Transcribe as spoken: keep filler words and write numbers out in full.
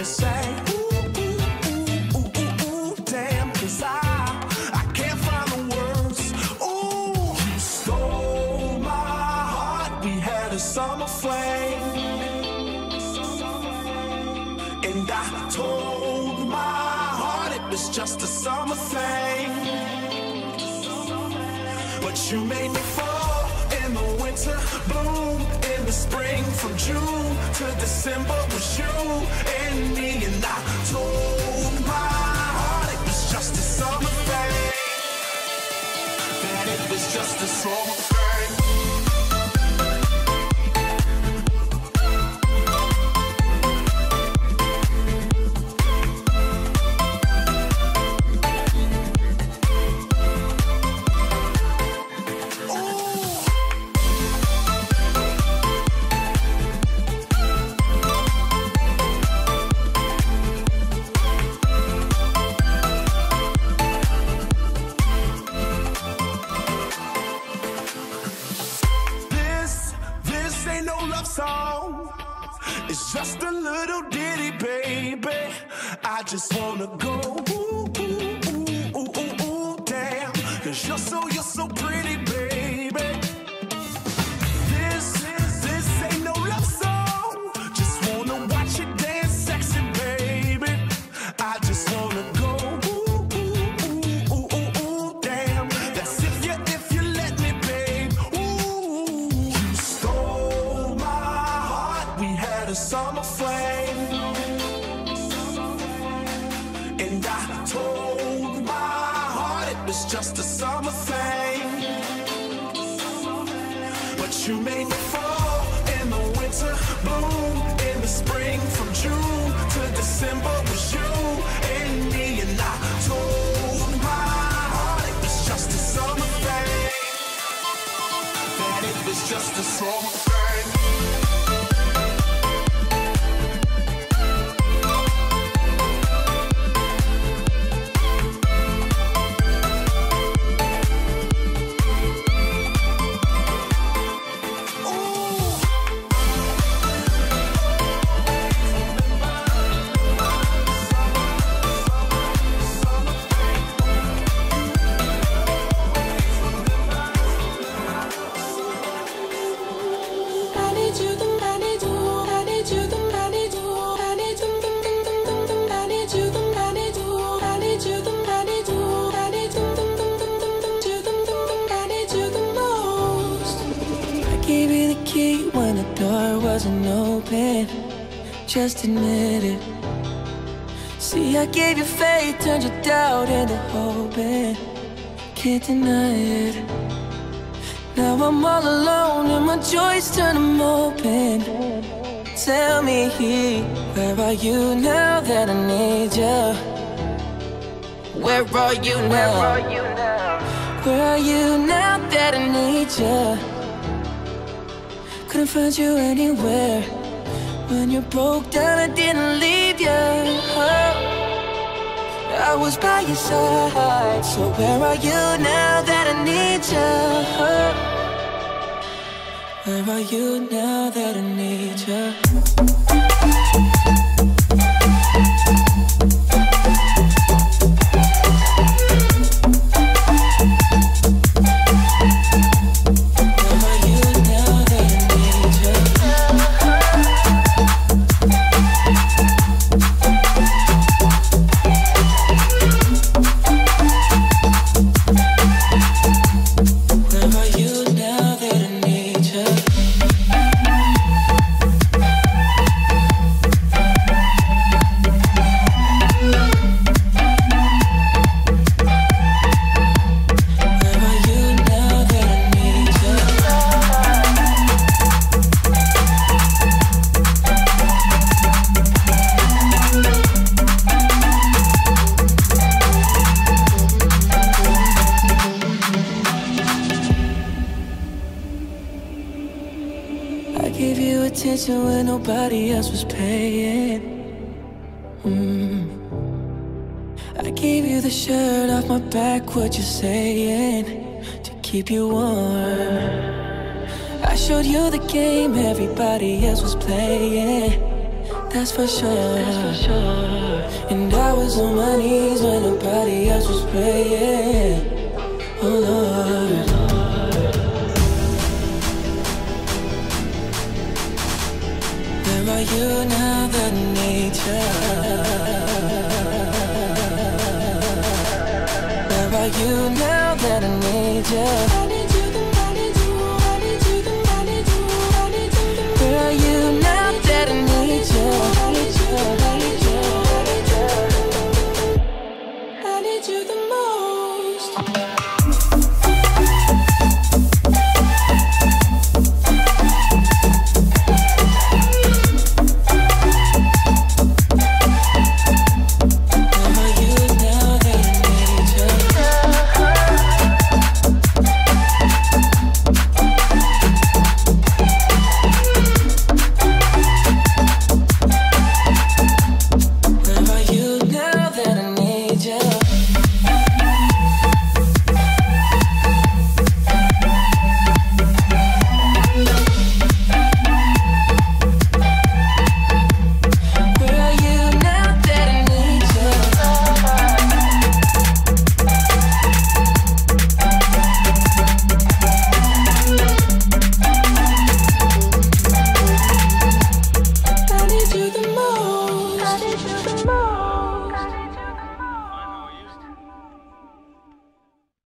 you say, ooh, ooh, ooh, ooh, ooh, ooh, damn, 'cause I, I can't find the words. Ooh, you stole my heart. We had a summer flame, and I told my heart it was just a summer thing. But you made me fall in the winter, bloom in the spring. From June to December was you and me. And I told my heart it was just a summer thing, that it was just a summer thing. It's just a little ditty, baby. I just wanna go ooh, ooh, ooh, ooh, ooh, ooh, damn. 'Cause you're so, you're so pretty, baby. This, this ain't no love song. Just wanna watch you dance sexy, baby. I just wanna go ooh, ooh, ooh, ooh, ooh, ooh, damn. That's if you, if you let me, babe. Ooh, you stole my heart. We had a summer flame, and I told my heart it was just a summer thing. But you made me fall in the winter, bloom in the spring. From June to December was you and me. And I told my heart it was just a summer thing, that it was just a summer thing. Wasn't open, just admit it. See, I gave you faith, turned your doubt into hope, and can't deny it. Now I'm all alone and my joys turn them open. Tell me, where are you now that I need you? Where are you now? Where are you now that I need you? Couldn't find you anywhere. When you broke down, I didn't leave you. Oh, I was by your side. So where are you now that I need you? Oh, where are you now that I need you? When nobody else was paying. mm. I gave you the shirt off my back, what you saying, to keep you warm. I showed you the game everybody else was playing. that's for sure. That's for sure. And I was on my knees when nobody else was praying. Oh Lord, where are you now that I need you? Where are you now that I need you? I need you, I need you, I need you, I need you, I need you. Where are you now that I need you? I need you, I need you, I need you. I need you the most. I need you the most.